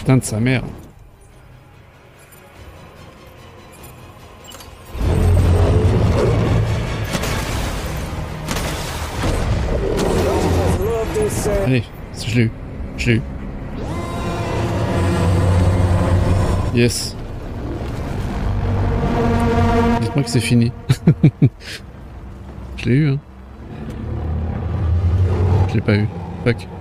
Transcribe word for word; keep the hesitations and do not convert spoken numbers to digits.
Putain de sa mère. Allez, je l'ai eu. Je l'ai eu. Yes. Dites-moi que c'est fini. Je l'ai eu, hein. Je l'ai pas eu. Fuck.